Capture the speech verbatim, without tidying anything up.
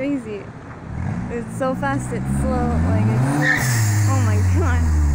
crazy. It's so fast, it's slow, like it's, oh my god.